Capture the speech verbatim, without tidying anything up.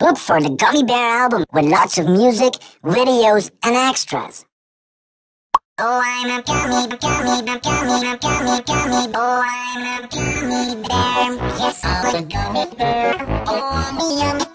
Look for the Gummy Bear album with lots of music, videos, and extras. Oh, I'm a gummy, gummy, gummy, gummy, gummy, gummy. Oh, I'm a gummy bear. Yes, I'm a gummy bear. Oh, I'm a yummy